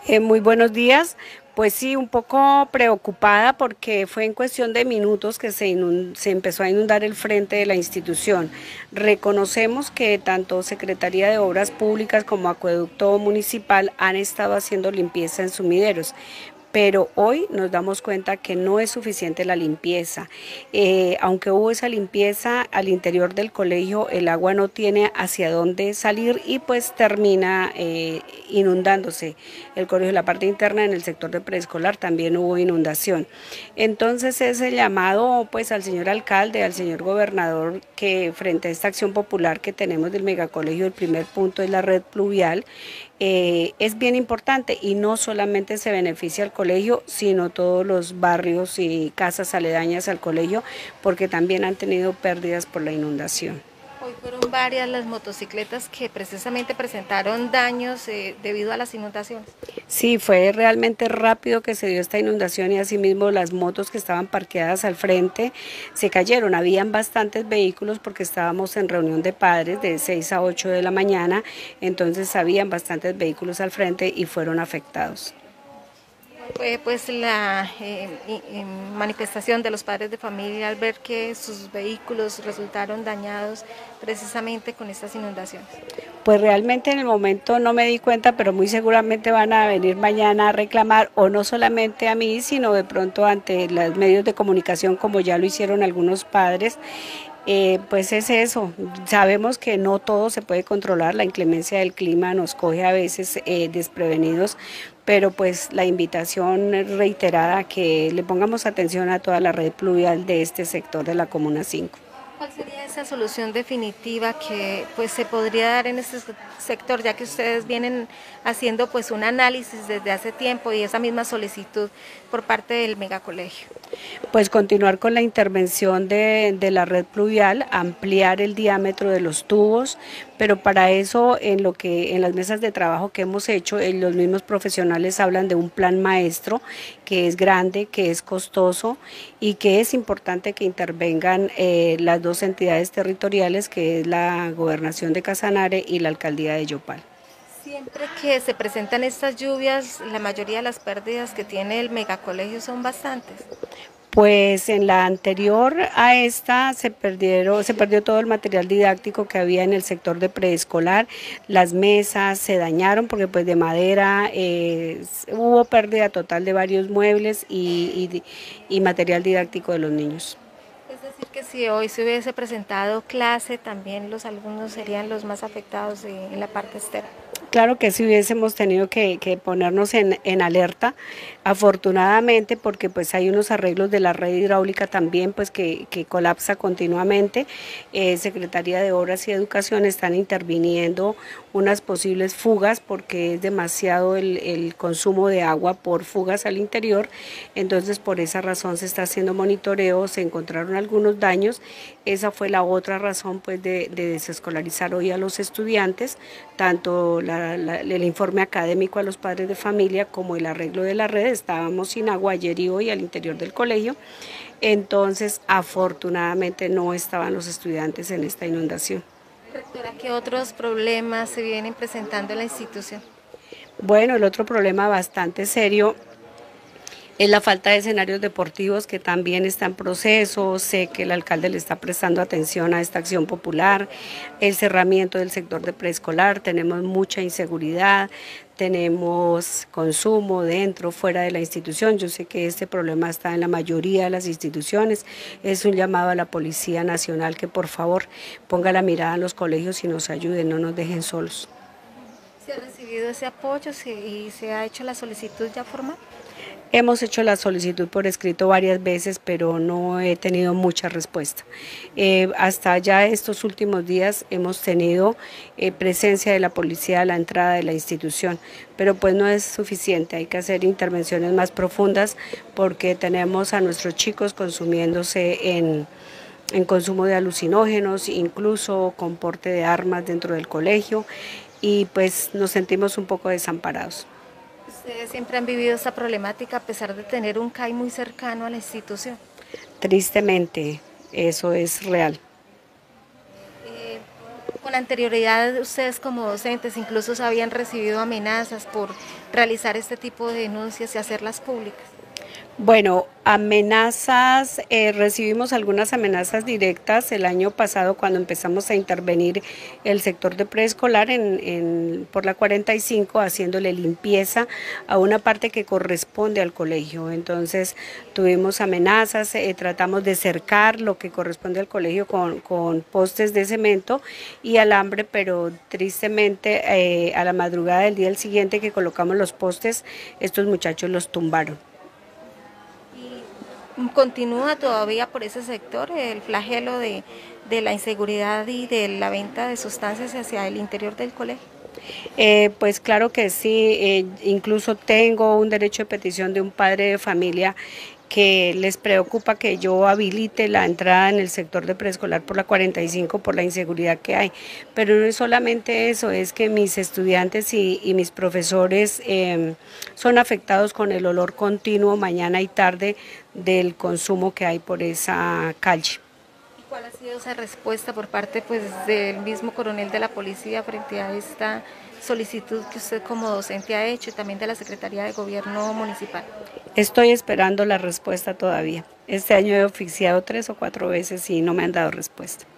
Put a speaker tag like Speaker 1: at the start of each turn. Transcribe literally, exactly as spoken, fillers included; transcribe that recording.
Speaker 1: Eh, muy buenos días. Pues sí, un poco preocupada porque fue en cuestión de minutos que se, inund se empezó a inundar el frente de la institución. Reconocemos que tanto Secretaría de Obras Públicas como Acueducto Municipal han estado haciendo limpieza en sumideros, pero hoy nos damos cuenta que no es suficiente la limpieza. Eh, aunque hubo esa limpieza al interior del colegio, el agua no tiene hacia dónde salir y pues termina eh, inundándose el colegio. La parte interna, en el sector de preescolar, también hubo inundación. Entonces ese llamado pues al señor alcalde, al señor gobernador, que frente a esta acción popular que tenemos del megacolegio, el primer punto es la red pluvial. Eh, es bien importante y no solamente se beneficia al colegio, sino todos los barrios y casas aledañas al colegio, porque también han tenido pérdidas por la inundación.
Speaker 2: Hoy fueron varias las motocicletas que precisamente presentaron daños eh, debido a las inundaciones.
Speaker 1: Sí, fue realmente rápido que se dio esta inundación y asimismo las motos que estaban parqueadas al frente se cayeron. Habían bastantes vehículos porque estábamos en reunión de padres de seis a ocho de la mañana, entonces habían bastantes vehículos al frente y fueron afectados.
Speaker 2: Fue pues la eh, manifestación de los padres de familia al ver que sus vehículos resultaron dañados precisamente con estas inundaciones.
Speaker 1: Pues realmente en el momento no me di cuenta, pero muy seguramente van a venir mañana a reclamar, o no solamente a mí, sino de pronto ante los medios de comunicación, como ya lo hicieron algunos padres. Eh, pues es eso, sabemos que no todo se puede controlar, la inclemencia del clima nos coge a veces eh, desprevenidos, pero pues la invitación reiterada a que le pongamos atención a toda la red pluvial de este sector de la Comuna cinco.
Speaker 2: ¿Cuál sería esa solución definitiva que pues se podría dar en este sector, ya que ustedes vienen haciendo pues un análisis desde hace tiempo y esa misma solicitud por parte del megacolegio?
Speaker 1: Pues continuar con la intervención de, de la red pluvial, ampliar el diámetro de los tubos, pero para eso en lo que en las mesas de trabajo que hemos hecho, eh, los mismos profesionales hablan de un plan maestro que es grande, que es costoso y que es importante que intervengan eh, las dos entidades territoriales, que es la Gobernación de Casanare y la Alcaldía de Yopal.
Speaker 2: Siempre que se presentan estas lluvias, la mayoría de las pérdidas que tiene el megacolegio son bastantes.
Speaker 1: Pues en la anterior a esta se perdieron, se perdió todo el material didáctico que había en el sector de preescolar, las mesas se dañaron porque pues de madera, eh, hubo pérdida total de varios muebles y, y, y material didáctico de los niños.
Speaker 2: Es decir, que si hoy se hubiese presentado clase, también los alumnos serían los más afectados en la parte externa.
Speaker 1: Claro que sí hubiésemos tenido que, que ponernos en, en alerta, afortunadamente, porque pues hay unos arreglos de la red hidráulica también pues que, que colapsa continuamente. Eh, Secretaría de Obras y Educación están interviniendo unas posibles fugas porque es demasiado el, el consumo de agua por fugas al interior, entonces por esa razón se está haciendo monitoreo, se encontraron algunos daños. Esa fue la otra razón pues de, de desescolarizar hoy a los estudiantes, tanto la, la, el informe académico a los padres de familia como el arreglo de la red. Estábamos sin agua ayer y hoy al interior del colegio, entonces afortunadamente no estaban los estudiantes en esta inundación.
Speaker 2: Rectora, ¿qué otros problemas se vienen presentando en la institución?
Speaker 1: Bueno, el otro problema bastante serio es la falta de escenarios deportivos, que también está en proceso. Sé que el alcalde le está prestando atención a esta acción popular, el cerramiento del sector de preescolar, tenemos mucha inseguridad, tenemos consumo dentro, fuera de la institución. Yo sé que este problema está en la mayoría de las instituciones. Es un llamado a la Policía Nacional que por favor ponga la mirada en los colegios y nos ayude, no nos dejen solos.
Speaker 2: ¿Se ha recibido ese apoyo y se ha hecho la solicitud ya formal?
Speaker 1: Hemos hecho la solicitud por escrito varias veces, pero no he tenido mucha respuesta. Eh, hasta ya estos últimos días hemos tenido eh, presencia de la policía a la entrada de la institución, pero pues no es suficiente, hay que hacer intervenciones más profundas porque tenemos a nuestros chicos consumiéndose en, en consumo de alucinógenos, incluso con porte de armas dentro del colegio, y pues nos sentimos un poco desamparados.
Speaker 2: ¿Ustedes siempre han vivido esta problemática a pesar de tener un C A I muy cercano a la institución?
Speaker 1: Tristemente, eso es real.
Speaker 2: Eh, Con anterioridad ustedes como docentes incluso habían recibido amenazas por realizar este tipo de denuncias y hacerlas públicas.
Speaker 1: Bueno, amenazas, eh, recibimos algunas amenazas directas el año pasado cuando empezamos a intervenir el sector de preescolar en, en, por la cuarenta y cinco, haciéndole limpieza a una parte que corresponde al colegio. Entonces tuvimos amenazas, eh, tratamos de cercar lo que corresponde al colegio con, con postes de cemento y alambre, pero tristemente eh, a la madrugada del día siguiente que colocamos los postes, estos muchachos los tumbaron.
Speaker 2: ¿Continúa todavía por ese sector el flagelo de, de la inseguridad y de la venta de sustancias hacia el interior del colegio?
Speaker 1: Eh, pues claro que sí, eh, incluso tengo un derecho de petición de un padre de familia que les preocupa que yo habilite la entrada en el sector de preescolar por la cuarenta y cinco por la inseguridad que hay. Pero no es solamente eso, es que mis estudiantes y, y mis profesores eh, son afectados con el olor continuo mañana y tarde del consumo que hay por esa calle.
Speaker 2: ¿Y cuál ha sido esa respuesta por parte pues, del mismo coronel de la policía frente a esta solicitud que usted como docente ha hecho y también de la Secretaría de Gobierno Municipal?
Speaker 1: Estoy esperando la respuesta todavía. Este año he oficiado tres o cuatro veces y no me han dado respuesta.